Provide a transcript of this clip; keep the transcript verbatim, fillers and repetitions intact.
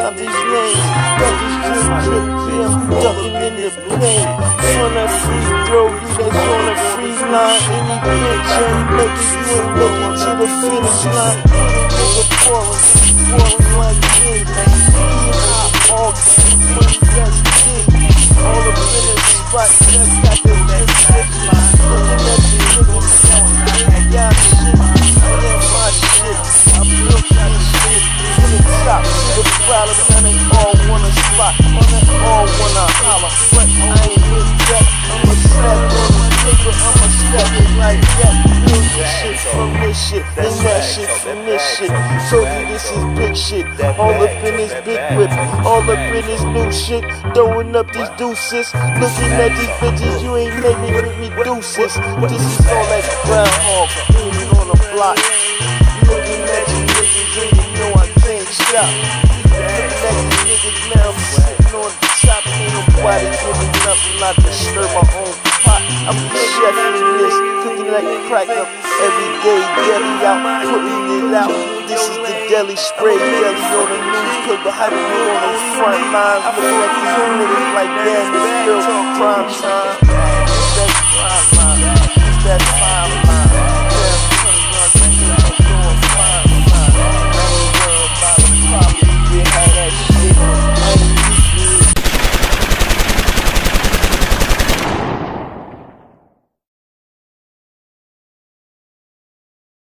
out these lanes. Got this drip, drip, yeah, I'm ducking in the plane. On that free throw, you that's on the free line. Any bitch ain't making, you ain't making to the finish line. Nigga falling, falling like this. All money that's king. All up in the spot, that's got the best slip line. Looking at the niggas, I got shit. I am my shit. I built that shit. From the top to the bottom, and they all wanna spot. On that all wanna holler. But I ain't with that. I'ma step on the paper, I'ma step it like that. Build this shit from this shit, and that shit from this shit. So this is big shit. All up in this big whip, all up in this new shit. Throwing up these deuces. Looking at these bitches, you ain't making with me deuces. This is all that groundhog, aiming on the block. Looking at you niggas, and you know I can't stop. Looking at you niggas, now I'm sitting on the top. Ain't nobody giving nothing, not to stir my own pot. I'm chefing this, cooking like crack up every day. Deli out, putting it out. This is the deli spray, deli on the newspaper, hyping it on the front lines. Looking at these niggas like damn, it's still prime time.